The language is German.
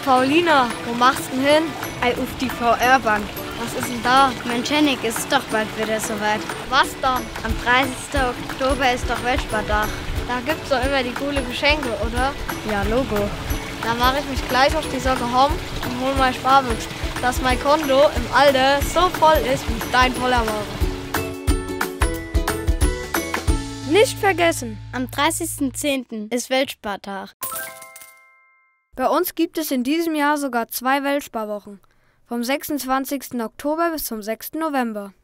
Paulina, wo machst du denn hin? Auf die VR-Bank. Was ist denn da? Mensch, Hennig, ist doch bald wieder soweit. Was dann? Am 30. Oktober ist doch Weltspartag. Da gibt's doch immer die coole Geschenke, oder? Ja, Logo. Da mache ich mich gleich auf die Socke home und hol mein Sparbuchs, dass mein Konto im Alter so voll ist wie dein voller Ware. Nicht vergessen, am 30.10. ist Weltspartag. Bei uns gibt es in diesem Jahr sogar 2 Weltsparwochen. Vom 26. Oktober bis zum 6. November.